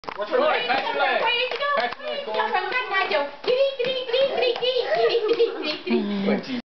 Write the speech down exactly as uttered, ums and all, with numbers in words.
What's her leg? Patch your leg. Patch your leg, Corey.